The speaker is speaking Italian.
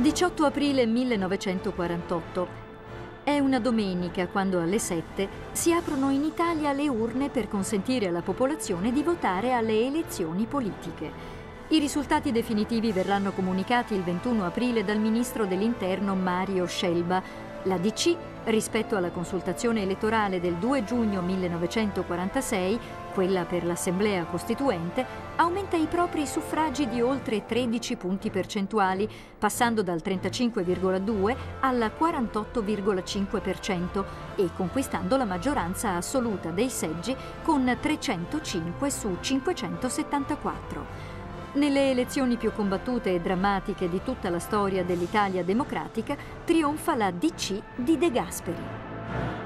18 aprile 1948. È una domenica quando alle 7 si aprono in Italia le urne per consentire alla popolazione di votare alle elezioni politiche. I risultati definitivi verranno comunicati il 21 aprile dal ministro dell'Interno Mario Scelba. La DC, rispetto alla consultazione elettorale del 2 giugno 1946, quella per l'Assemblea Costituente, aumenta i propri suffragi di oltre 13 punti percentuali, passando dal 35,2 al 48,5% e conquistando la maggioranza assoluta dei seggi con 305 su 574. Nelle elezioni più combattute e drammatiche di tutta la storia dell'Italia democratica, trionfa la DC di De Gasperi.